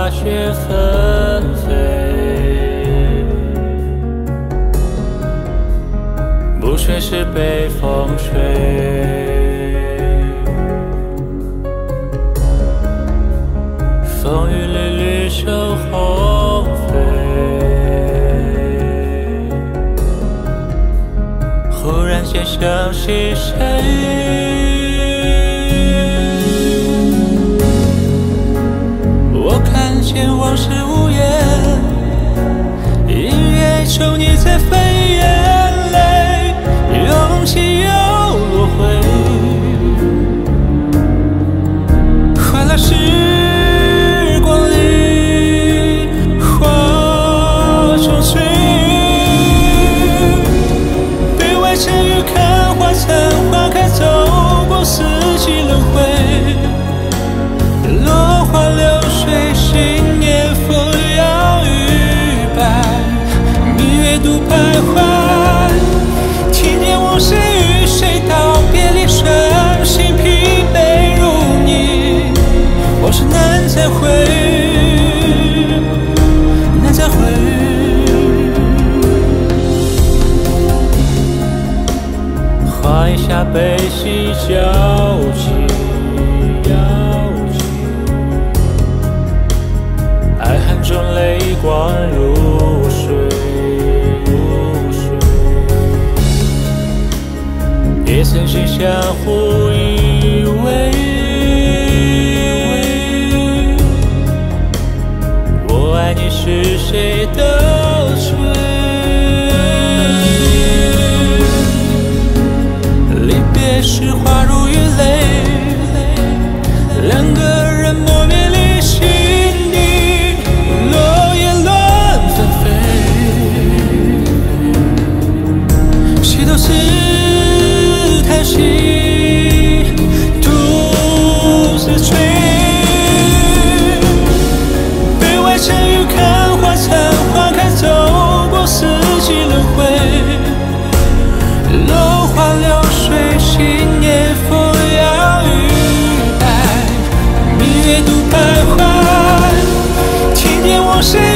大雪纷飞，不睡时被风吹。风雨里绿袖红飞，忽然间想起谁，我看见往事无言，音乐中你在飞，眼泪涌起又落回，快乐时花开走过四季轮回，落花流水，信念扶摇欲摆，明月独徘徊。听见往事与谁道别离，伤心疲惫如泥，往事难再回，难再回。画一下悲喜交集，爱恨中泪光如水，也曾经相互依偎，我爱你是谁的罪。别时花如雨泪，两个人磨灭离心底，落叶乱纷飞，谁都是叹息，独自醉。北外晨雨看花残，花开走过四季轮回，落花流水，信念扶摇欲摆，明月独徘徊。听见往事